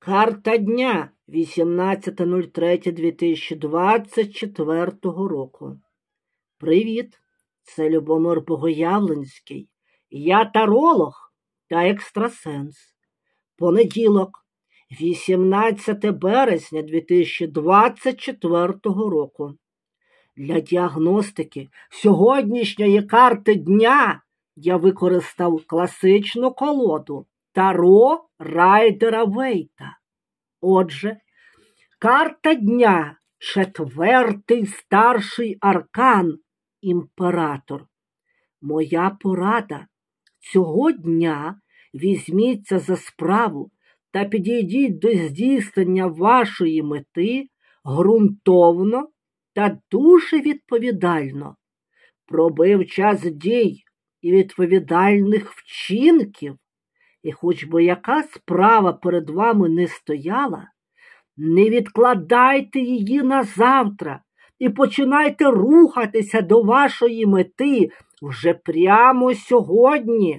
Карта дня 18.03.2024 року. Привіт, це Любомир Богоявленський. Я таролог та екстрасенс. Понеділок, 18 березня 2024 року. Для діагностики сьогоднішньої карти дня я використав класичну колоду Таро Райдера Вейта. Отже, карта дня – четвертий старший аркан – імператор. Моя порада – цього дня візьміться за справу та підійдіть до здійснення вашої мети ґрунтовно та дуже відповідально. Пробив час дій і відповідальних вчинків, і хоч би яка справа перед вами не стояла, не відкладайте її на завтра і починайте рухатися до вашої мети вже прямо сьогодні.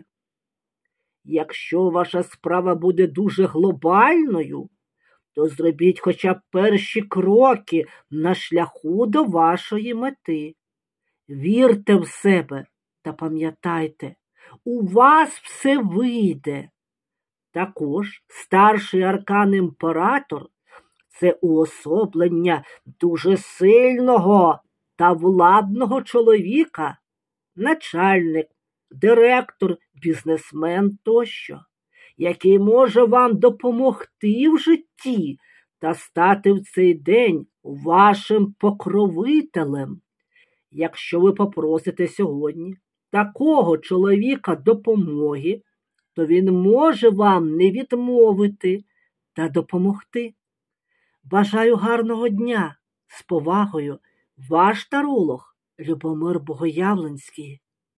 Якщо ваша справа буде дуже глобальною, то зробіть хоча б перші кроки на шляху до вашої мети. Вірте в себе та пам'ятайте, у вас все вийде. Також старший аркан імператор – це уособлення дуже сильного та владного чоловіка, начальник, директор, бізнесмен тощо, який може вам допомогти в житті та стати в цей день вашим покровителем. Якщо ви попросите сьогодні такого чоловіка допомоги, то він може вам не відмовити та допомогти. Бажаю гарного дня. З повагою, ваш таролог Любомир Богоявленський.